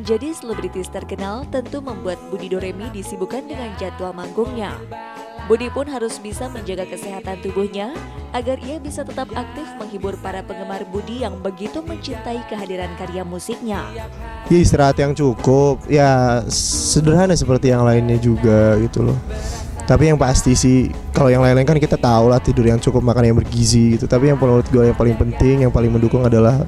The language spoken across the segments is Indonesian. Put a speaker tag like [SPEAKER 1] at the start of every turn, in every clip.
[SPEAKER 1] Menjadi selebritis terkenal tentu membuat Budi Doremi disibukkan dengan jadwal manggungnya. Budi pun harus bisa menjaga kesehatan tubuhnya agar ia bisa tetap aktif menghibur para penggemar Budi yang begitu mencintai kehadiran karya musiknya.
[SPEAKER 2] Ya istirahat yang cukup, ya sederhana seperti yang lainnya juga gitu loh. Tapi yang pasti sih, kalau yang lain-lain kan kita tahu lah, tidur yang cukup, makan yang bergizi gitu. Tapi yang menurut gue yang paling penting, yang paling mendukung adalah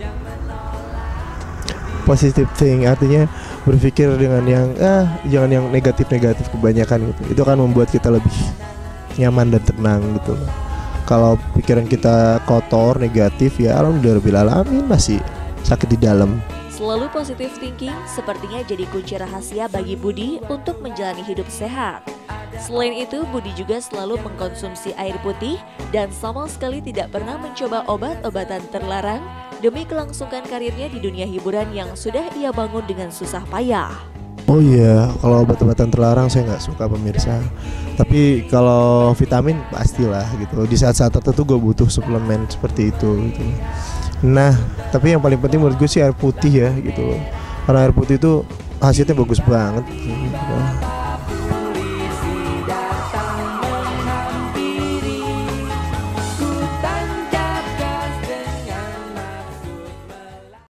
[SPEAKER 2] positive thing, artinya berpikir dengan yang jangan yang negatif-negatif kebanyakan gitu. Itu kan membuat kita lebih nyaman dan tenang gitu loh. Kalau pikiran kita kotor, negatif, ya alhamdulillahirabbil masih sakit di dalam.
[SPEAKER 1] Selalu positive thinking sepertinya jadi kunci rahasia bagi Budi untuk menjalani hidup sehat. Selain itu, Budi juga selalu mengkonsumsi air putih dan sama sekali tidak pernah mencoba obat-obatan terlarang demi kelangsungan karirnya di dunia hiburan yang sudah ia bangun dengan susah payah.
[SPEAKER 2] Oh iya, kalau obat-obatan terlarang saya nggak suka pemirsa. Tapi kalau vitamin pastilah gitu. Di saat-saat tertentu gue butuh suplemen seperti itu gitu. Nah, tapi yang paling penting menurut gue sih air putih ya gitu. Karena air putih itu hasilnya bagus banget gitu.